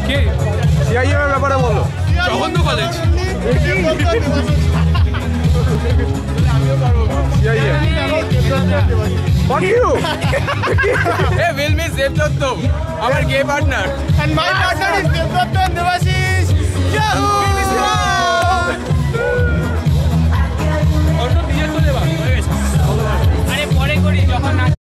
কে সিআইএম এর ব্যাপারে বলো। Jagannath college CIM Fuck you! Hey, Will miss Devdotto, our gay partner. And my partner is Devdotto and Devashish. Yahoo!